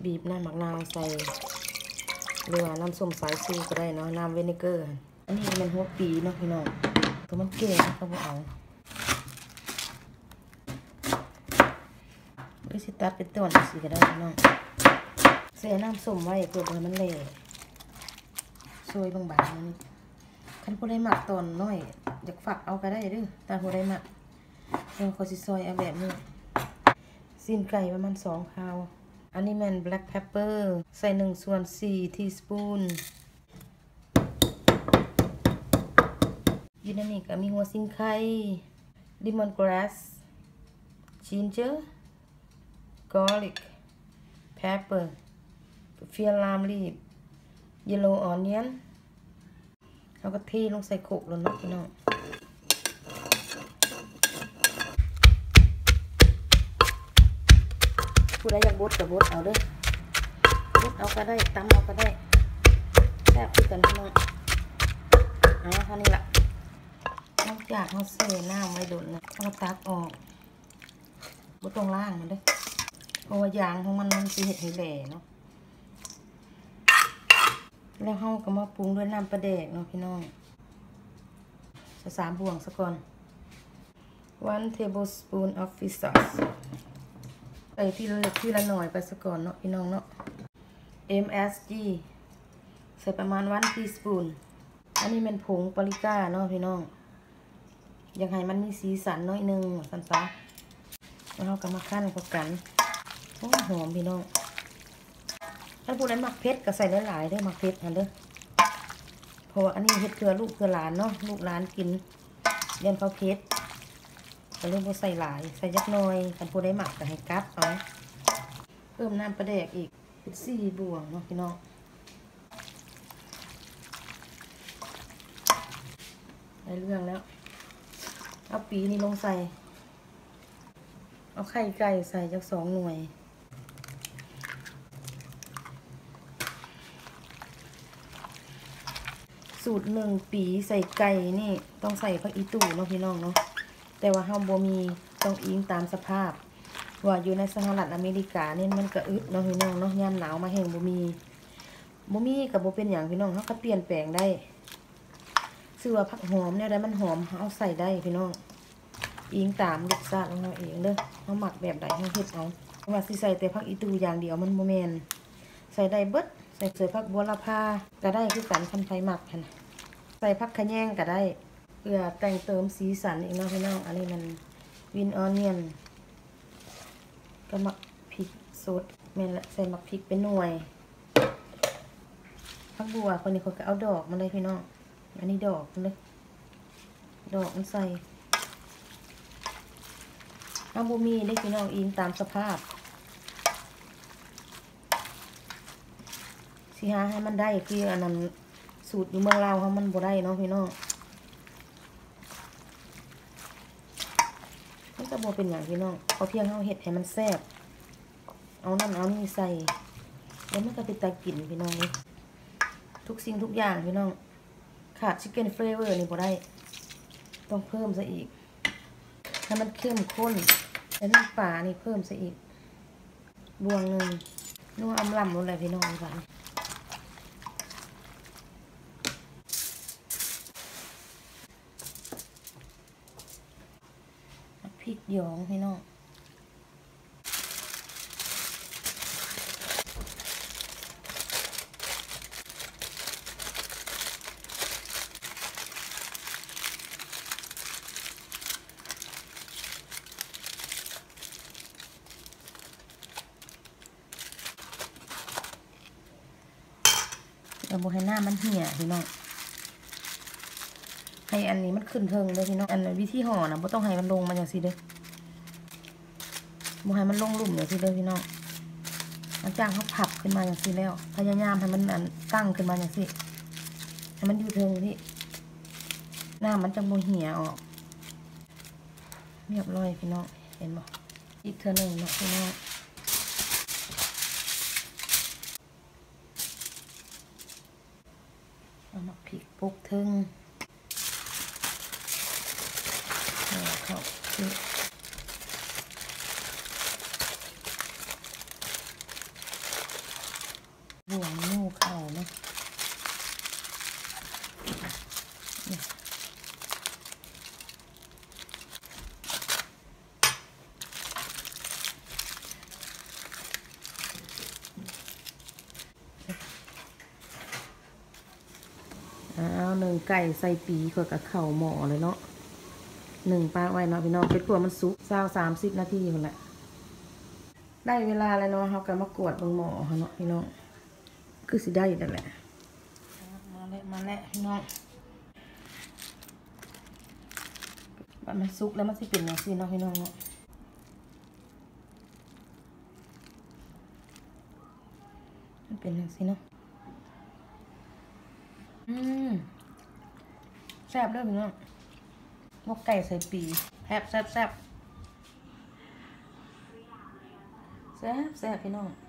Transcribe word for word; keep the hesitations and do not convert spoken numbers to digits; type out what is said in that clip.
บีบน้ำมะนาวใส่หรือว่าน้ำส้มสายชูก็ได้เนาะน้ำเวนิเกอร์อันนี้มันหัวปีเนาะพี่น้องตัวมันเก่งเขาบอกเอาวิสิตัดเป็นต้นสีก็ได้พี่น้องใส่น้ำส้มไว้เพื่อให้มันเละซอยบางๆนี่คันผู้ใดหมักตอนน้อยอยากฝักเอาก็ได้ด้วยแต่ผู้ใดหมักเราขอสิซอยเอาแบบนี้ซีนไก่ประมาณสองคราวอันนี้มัน black pepper ใส่หนึ่งส่วนสี่ทีสปูนอยู่ในนี้ก็มีหัวซิงไข่ lemon grass ginger garlic pepper fear lime leaf yellow onion เราก็เทลงใส่โขกลงนะพี่น้องผู้ใดอยากบดกับบดเอาเด้อบดเอาก็ได้ตำเอาก็ได้แซ่บคือกันพี่น้องเอาเท่านี้ละนอกจากเราใส่น้ำไว้โดนนะเราตักออกบดตรงล่างมันเด้เพราะว่ายางของมันมันจะเห็ดให้แหล่เนาะแล้วเราก็มาปรุงด้วยน้ำปลาแดกเนาะพี่น้องจะสามบวงซะก่อน one tablespoon of fish sauce ใส่ที่ละเล็กที่ละหน่อยไปซะก่อนเนาะพี่น้องเนาะ เอ็ม เอส จี ใส่ประมาณone teaspoon อันนี้เป็นผงปาปริก้าเนาะพี่น้องอยากให้มันมีสีสันน้อยนึงสันซะแล้วเราก็มาคั่นเข้ากันหอมหอมพี่น้องถ้าผู้ใดมักเผ็ดก็ใส่หลายๆได้มักเผ็ดอันเด้อเพราะว่าอันนี้เฮ็ดเพื่อลูกเพื่อหลานเนาะลูกหลานกินเรียนเขาเผ็ดก็เลยบ่ใส่หลายใส่ยักหน่อยคันผู้ใดมักก็ให้กัดเอาเพิ่มน้ำปลาแดกอีกเป็นสี่บวงเนาะพี่น้องได้เรื่องแล้วเอาปีนี้ลงใส่เอาไข่ไก่ใส่จักสองหน่วยสูตรหนึ่งปีใส่ไก่นี่ต้องใส่ผักอีตู่เนาะพี่น้องเนาะแต่ว่าเฮาบ่มีต้องอิงตามสภาพว่าอยู่ในสหรัฐอเมริกาเนี่ยมันก็อึดเนาะพี่น้องเนาะยามหนาวมาแห้งบ่มีบ่มีก็บ่เป็นหยังพี่น้องเฮาก็เปลี่ยนแปลงได้ชื่อว่าผักหอมเนี่ยได้มันหอมเอาใส่ได้พี่น้องอิงตามรสชาติของเราเองเด้อเฮาหมักแบบใดเฮาเฮ็ดเอาว่าสิใส่แต่ผักอีตู่อย่างเดียวมันบ่แม่นใส่ได้เบิดใส่เสือผักบัวละพาก็ได้คือกันคันไผหมักหั่นใส่ผักขะแยงก็ได้เพื่อแต่งเติมสีสันอีกเนาะพี่น้องอันนี้มันวินออนเนียนก็หมักพริกสดแม่นละใส่หมักพริกเป็นหน่วยผักบัวคนนี้เขาก็เอาดอกมาเลยพี่น้องอันนี้ดอกมันเลยดอกมันใส่เอาบ่มีได้พี่น้องอิงตามสภาพสิหาให้มันได้คืออันนั้นสูตรอยู่เมืองลาวเขามันบ่ได้เนาะพี่น้องมันก็บ่เป็นอย่างพี่น้องเขาเพียงเขาเห็ดให้มันแซ่บเอานั่นเอานี่ใส่แล้วมันก็เป็นตากินพี่น้องนี่ทุกสิ่งทุกอย่างพี่น้องขาดชิคเก้นเฟลเวอร์นี่บ่ได้ต้องเพิ่มซะอีกให้มันเข้มข้นแล้วน้ำปลานี่เพิ่มซะอีกบวงหนึ่งนัวอำลำลงเลยพี่น้องอีกวันพริกหยองพี่น้องเราบอกให้หน้ามันเหี่ยพี่น้องให้อันนี้มันขึ้นเทิงเลยพี่น้องอันวิธีห่อนะบ่ต้องให้มันลงมาอย่างสิเด้อบ่ให้มันลงหลุมอย่างสิเด้อพี่น้องหลังจากเขาผับขึ้นมาอย่างสิแล้วพยายามให้มันอันตั้งขึ้นมาอย่างสิให้มันอยู่เทิงพี่หน้ามันจะบ่เหี่ยออกเรียบร้อยพี่น้องเห็นบ่อีกเทื่อนึงเนาะพี่น้องเอามาพริกปุกเทิงเข้าคือบ่วงนูเข่าเนาะเอาหนึ่งไก่ใส่ปีขวดกับเข่าหม้อเลยเนาะหนึ่งปลาไว้เนาะพี่น้องเป็นตัวมันสุกเศร้าสามสิบนาทีคนแหละได้เวลาแล้วเนาะเขาก็มากวดบนหม้อเขาเนาะพี่น้องคือสิได้แต่แหละมาแล้วมาแล้วพี่น้องแบบมันสุกแล้วมันสิเป็นอย่างนี้เนาะพี่น้องเนาะมันเป็นอย่างนี้เนาะอืมแซ่บด้วยพี่น้องมกไก่ใส่ปีแซ่บแซ่บแซ่บแซ่บแซ่บพี่น้อง